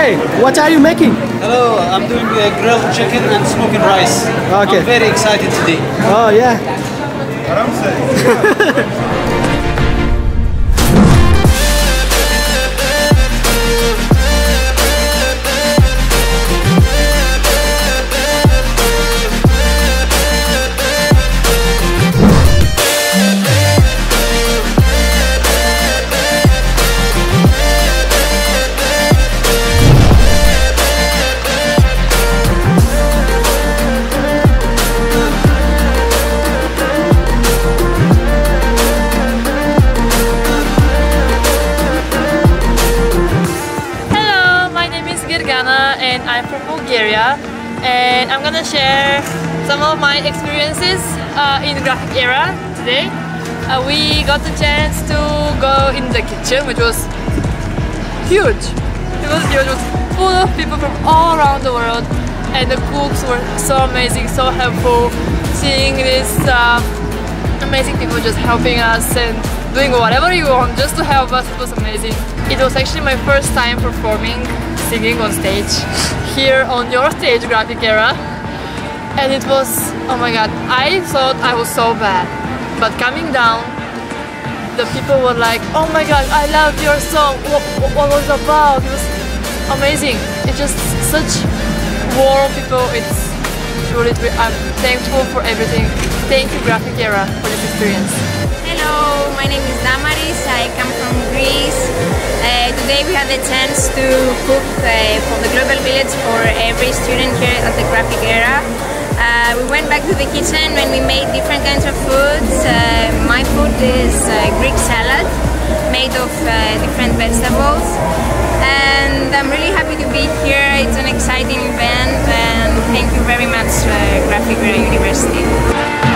Hey, what are you making? Hello, I'm doing grilled chicken and smoking rice. Okay. I'm very excited today. Oh yeah. And I'm from Bulgaria, and I'm gonna share some of my experiences in the graphic era today. We got the chance to go in the kitchen, which was huge. It was huge. It was full of people from all around the world, and the cooks were so amazing, so helpful. Seeing these amazing people just helping us and doing whatever you want just to help us, it was amazing. It was actually my first time performing, singing on stage here on your stage, Graphic Era, and it was, oh my god, I thought I was so bad, but coming down, the people were like, oh my god, I love your song, what was it about? It was amazing. It's just such warm people. It's truly, I'm thankful for everything. Thank you, Graphic Era, for this experience. Hello, my name is Damaris, I come from Greece. Today we had the chance to cook for the Global Village for every student here at the Graphic Era. We went back to the kitchen when we made different kinds of foods. My food is Greek salad made of different vegetables. And I'm really happy to be here. It's an exciting event, and thank you very much, Graphic Era University.